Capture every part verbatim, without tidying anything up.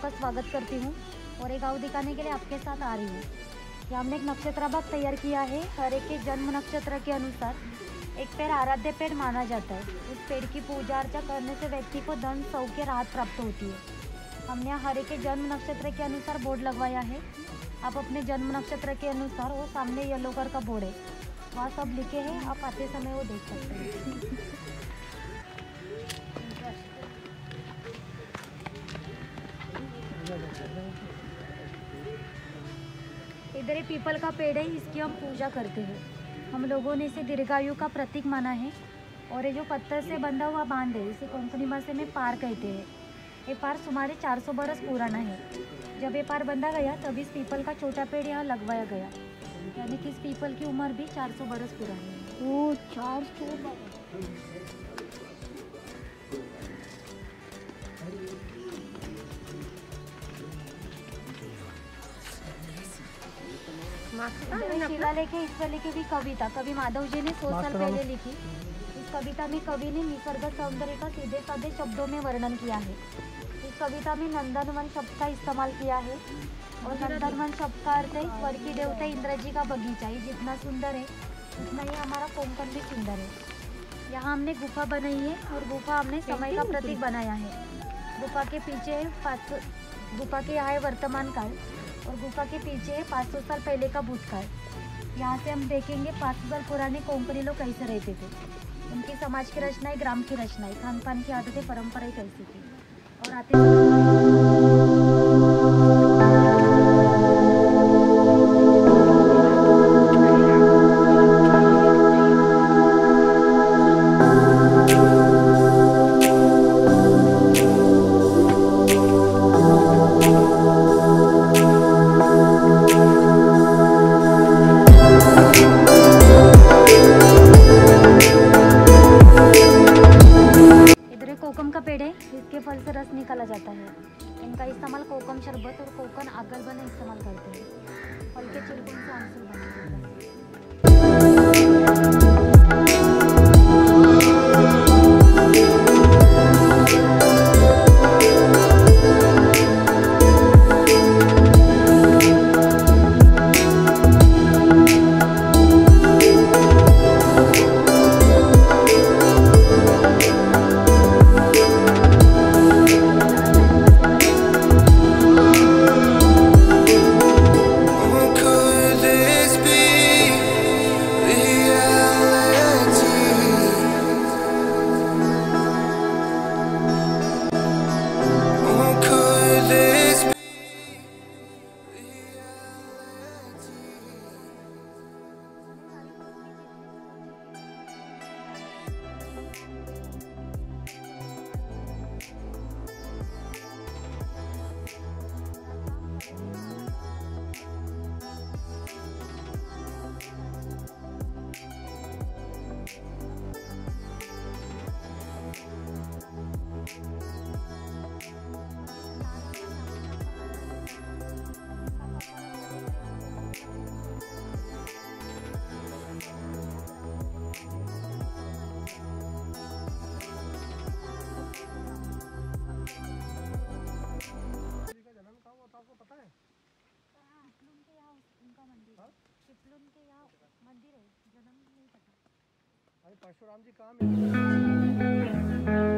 आपका स्वागत करती हूँ और एक गाँव दिखाने के लिए आपके साथ आ रही हूँ। यहाँ हमने एक नक्षत्र बाग तैयार किया है। हर एक के जन्म नक्षत्र के अनुसार एक पेड़ आराध्य पेड़ माना जाता है। उस पेड़ की पूजा अर्चा करने से व्यक्ति को धन सौख्य राहत प्राप्त होती है। हमने यहाँ हर एक के जन्म नक्षत्र के अनुसार बोर्ड लगवाया है। आप अपने जन्म नक्षत्र के अनुसार वो सामने येलो कलर का बोर्ड है, वहाँ सब लिखे हैं, आप आते समय वो देख सकते हैं। इधर ये पीपल का पेड़ है, इसकी हम पूजा करते हैं। हम लोगों ने इसे दीर्घायु का प्रतीक माना है। और ये जो पत्थर से बंधा हुआ बांध है, इसे कोंकणी भाषा में पार कहते हैं। ये पार सुमारे चार सौ बरस पुराना है। जब ये पार बंधा गया तब इस पीपल का छोटा पेड़ यहाँ लगवाया गया, यानी कि इस पीपल की उम्र भी चार सौ बरस पुरानी है। ओ चार सौ शिलालेख है, इस पर लिखी हुई कविता कवि माधव जी ने सौ साल पहले लिखी। इस कविता में कवि ने निसर्ग सौंदर्य का सीधे साधे शब्दों में वर्णन किया है। इस कविता में नंदनवन शब्द का इस्तेमाल किया है और नंदनवन शब्द का अर्थ है स्वर्ग की देवता इंद्र जी का बगीचा। ये जितना सुंदर है उतना ही हमारा कोंकण भी सुंदर है। यहाँ हमने गुफा बनाई है और गुफा हमने समय का प्रतीक बनाया है। गुफा के पीछे है पाँच गुफा के यहाँ है वर्तमान काल और गुफा के पीछे है पाँच सौ साल पहले का भूतकाल। यहाँ से हम देखेंगे पाँच सौ साल पुराने कोंकणी लोग कैसे रहते थे, उनकी समाज की रचनाएं, ग्राम की रचनाएं, खान पान की आदतें, परंपराएं कैसी थी। और आते कोकम का पेड़ है, इसके फल से रस निकाला जाता है। इनका इस्तेमाल कोकम शरबत और कोकन आगल बने इस्तेमाल करते हैं। फल के छिलकों से आमसूल बनाया जाता है। मंदिर है, जन्म नहीं पता। अरे परशुराम जी कहाँ मिले?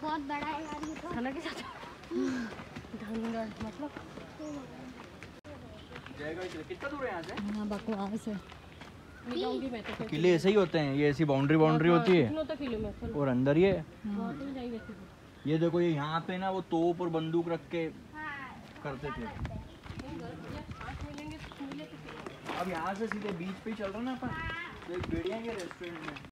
बहुत बड़ा है यार ये तो। खाना के साथ मतलब कितना दूर है यहाँ से? हाँ बकवास है। मिलाऊंगी मैं तो। किले ऐसे ही होते हैं, ये ऐसी बाउंड्री बाउंड्री होती है और अंदर ये ये देखो ये यहाँ पे ना वो तोप और बंदूक रख के करते थे। अब यहाँ से सीधे बीच पे ही चल रहे ना अपन, तो एक बैठ जाएंगे रेस्टोरेंट में।